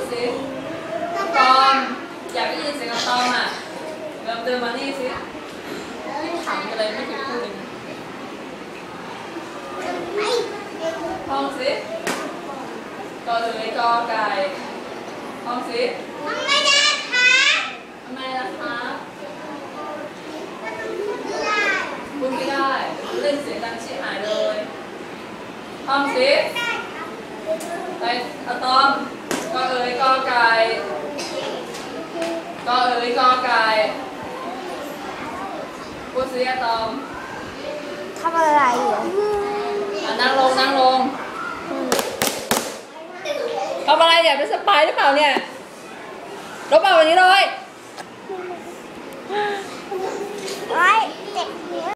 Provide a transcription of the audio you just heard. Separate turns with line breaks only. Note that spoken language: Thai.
สิตอมอยากได้ยินเสียงตอมอ่ะเดินมานี่สิไม่ถามอะไรไม่เคยพูดเลยท่องสิกอเลยกอไก่ท่องสิไม่ได้ค่ะทำไมล่ะคะพูดไม่ได้เล่นเสียงดังชิบหายเลยท่องสิไปอะตอมกอเอ๋ยกอไก่กอเอ๋ยกอไก่พูดสิอะตอม
ทำอะไรอยู่
นั่งลงทำอะไรเนี่ยเป็นสปายหรือเปล่าเนี่ยลบเอาวันนี้เลย